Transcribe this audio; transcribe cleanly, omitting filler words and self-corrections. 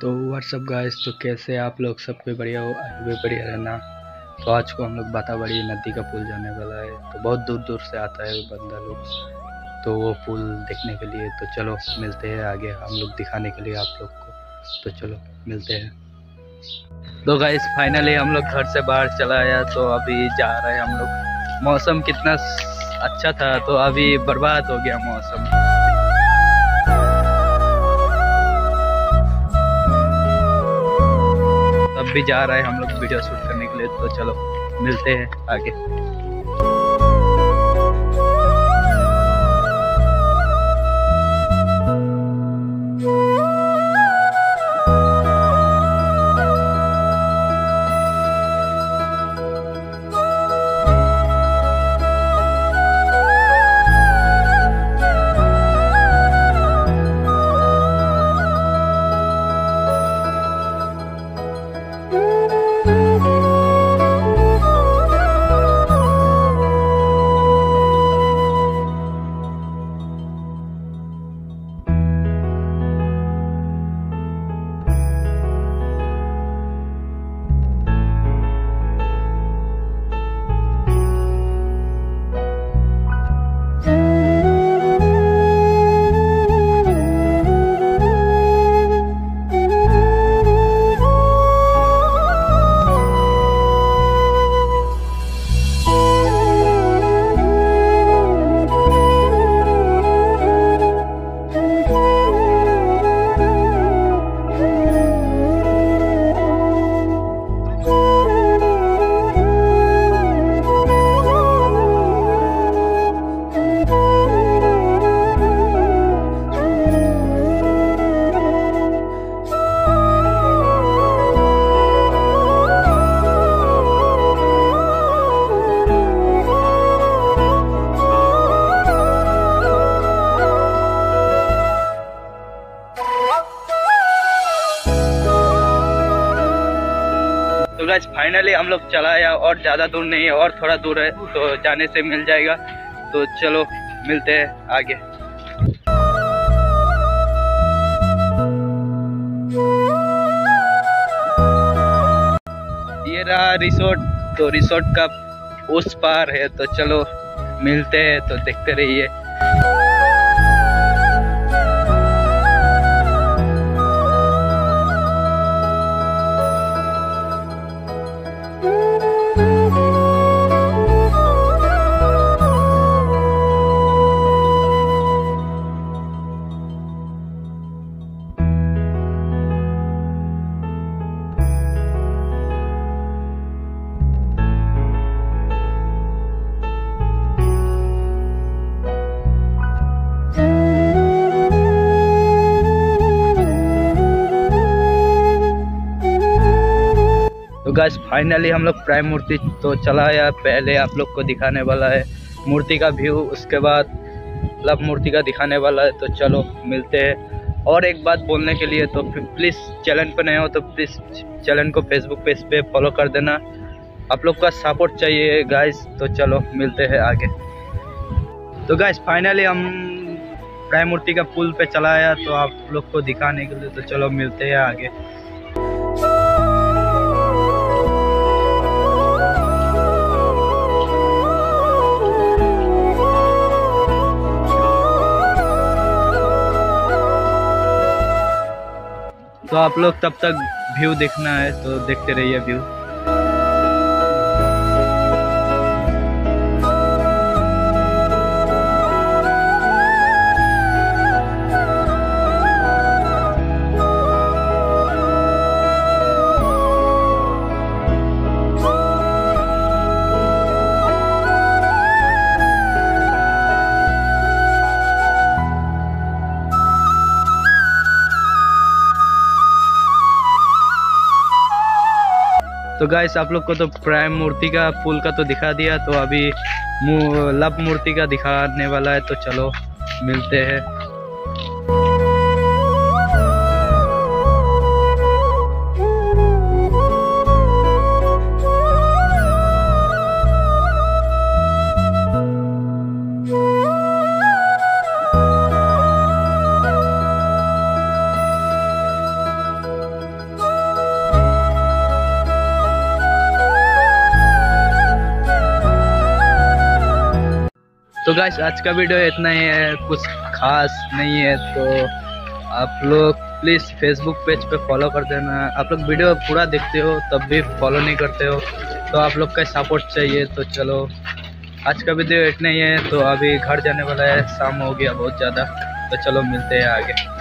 तो WhatsApp guys, तो कैसे आप लोग? सब कोई बढ़िया हो, आगे भी बढ़िया रहना। तो आज को हम लोग बाताबड़ी नदी का पुल जाने वाला है। तो बहुत दूर दूर से आता है बंदा लोग, तो वो पुल देखने के लिए। तो चलो मिलते हैं आगे, हम लोग दिखाने के लिए आप लोग को। तो चलो मिलते हैं। तो गाइस फाइनली हम लोग घर से बाहर चला आया, तो अभी जा रहे हैं हम लोग। मौसम कितना अच्छा था, तो अभी बर्बाद हो गया मौसम। अब भी जा रहे हैं हम लोग वीडियो शूट करने के लिए। तो चलो मिलते हैं आगे। तो गाइस फाइनली हम लोग चला आया, और ज़्यादा दूर नहीं है, और थोड़ा दूर है, तो जाने से मिल जाएगा। तो चलो मिलते हैं आगे। ये रहा रिसोर्ट। तो रिसोर्ट का उस पार है, तो चलो मिलते हैं। तो देखते रहिए। तो गाइस फाइनली हम लोग प्राइम मूर्ति तो चला आया। पहले आप लोग को दिखाने वाला है मूर्ति का व्यू, उसके बाद लव मूर्ति का दिखाने वाला है। तो चलो मिलते हैं। और एक बात बोलने के लिए, तो प्लीज़ चैनल पर नए हो तो प्लीज़ चैनल को फेसबुक पेज पे फॉलो कर देना। आप लोग का सपोर्ट चाहिए गाइस। तो चलो मिलते हैं आगे। तो गाइस फाइनली हम प्राइम मूर्ति का पुल पे चला आया, तो आप लोग को दिखाने के लिए। तो चलो मिलते हैं आगे। तो आप लोग तब तक व्यू देखना है, तो देखते रहिए व्यू। तो गाइस आप लोग को तो प्राइम मूर्ति का पुल का तो दिखा दिया, तो अभी लव मूर्ति का दिखाने वाला है। तो चलो मिलते हैं। तो गाइस आज का वीडियो इतना ही है, कुछ खास नहीं है। तो आप लोग प्लीज़ फेसबुक पेज पे फॉलो कर देना। आप लोग वीडियो पूरा देखते हो तब भी फॉलो नहीं करते हो, तो आप लोग का सपोर्ट चाहिए। तो चलो आज का वीडियो इतना ही है। तो अभी घर जाने वाला है, शाम हो गया बहुत ज़्यादा। तो चलो मिलते हैं आगे।